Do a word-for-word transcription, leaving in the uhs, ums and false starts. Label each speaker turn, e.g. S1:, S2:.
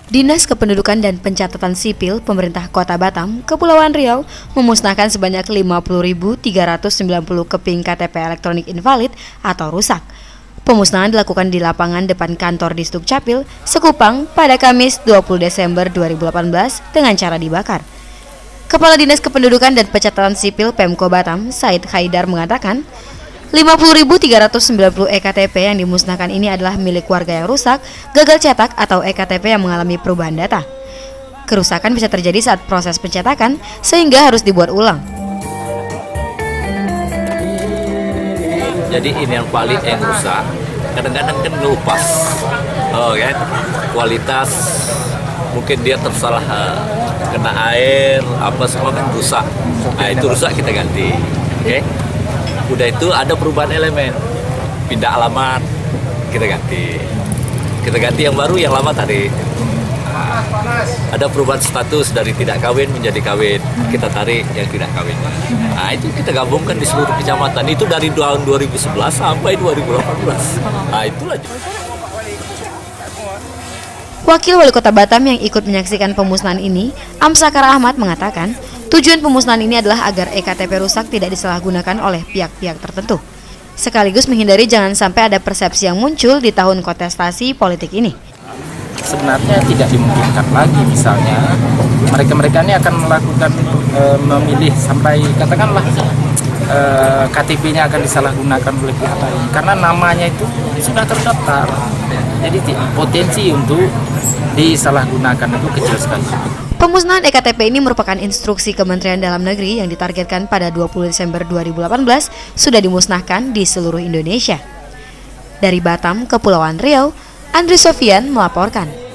S1: Dinas Kependudukan dan Pencatatan Sipil Pemerintah Kota Batam, Kepulauan Riau memusnahkan sebanyak lima puluh ribu tiga ratus sembilan puluh keping K T P elektronik invalid atau rusak. Pemusnahan dilakukan di lapangan depan kantor Disduk Capil, Sekupang pada Kamis dua puluh Desember dua ribu delapan belas dengan cara dibakar. Kepala Dinas Kependudukan dan Pencatatan Sipil Pemko Batam, Said Haidar mengatakan, lima puluh ribu tiga ratus sembilan puluh E K T P yang dimusnahkan ini adalah milik warga yang rusak, gagal cetak atau E K T P yang mengalami perubahan data. Kerusakan bisa terjadi saat proses pencetakan sehingga harus dibuat ulang.
S2: Jadi ini yang valid yang rusak, kadang-kadang kan ngelupas, oh kan, kualitas mungkin dia tersalah uh, kena air, apa semua kan rusak. Nah itu rusak kita ganti, oke? Okay? Udah itu ada perubahan elemen, pindah alamat, kita ganti. Kita ganti yang baru, yang lama tarik. Ada perubahan status dari tidak kawin menjadi kawin, kita tarik yang tidak kawin. Nah itu kita gabungkan di seluruh kecamatan, itu dari tahun dua ribu sebelas sampai dua ribu delapan belas. Nah itulah.
S1: Wakil Wali Kota Batam yang ikut menyaksikan pemusnahan ini, Amsakar Ahmad mengatakan, tujuan pemusnahan ini adalah agar E K T P rusak tidak disalahgunakan oleh pihak-pihak tertentu, sekaligus menghindari jangan sampai ada persepsi yang muncul di tahun kontestasi politik ini.
S3: Sebenarnya tidak dimungkinkan lagi, misalnya mereka-mereka ini akan melakukan e, memilih sampai katakanlah e, K T P-nya akan disalahgunakan oleh pihak lain karena namanya itu sudah terdaftar. Jadi potensi untuk disalahgunakan itu kecil sekali.
S1: Pemusnahan E K T P ini merupakan instruksi Kementerian Dalam Negeri yang ditargetkan pada dua puluh Desember dua ribu delapan belas sudah dimusnahkan di seluruh Indonesia. Dari Batam, Kepulauan Riau, Andri Sofian melaporkan.